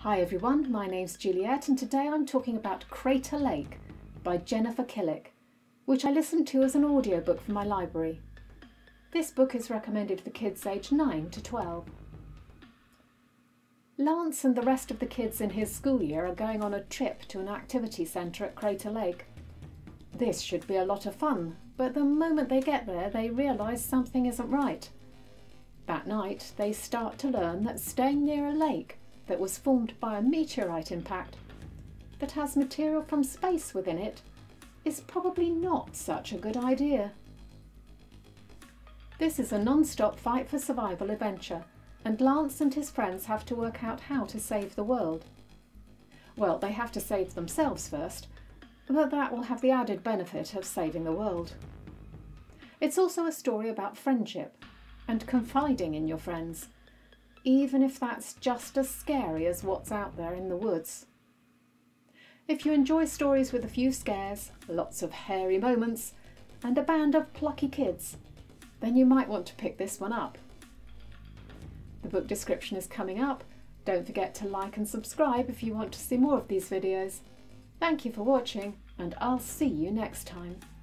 Hi everyone, my name's Juliet and today I'm talking about Crater Lake by Jennifer Killick, which I listened to as an audiobook from my library. This book is recommended for kids aged 9 to 12. Lance and the rest of the kids in his school year are going on a trip to an activity centre at Crater Lake. This should be a lot of fun, but the moment they get there they realise something isn't right. That night they start to learn that staying near a lake that was formed by a meteorite impact that has material from space within it is probably not such a good idea. This is a non-stop fight for survival adventure, and Lance and his friends have to work out how to save the world. Well, they have to save themselves first, but that will have the added benefit of saving the world. It's also a story about friendship and confiding in your friends, even if that's just as scary as what's out there in the woods. If you enjoy stories with a few scares, lots of hairy moments, and a band of plucky kids, then you might want to pick this one up. The book description is coming up. Don't forget to like and subscribe if you want to see more of these videos. Thank you for watching, and I'll see you next time.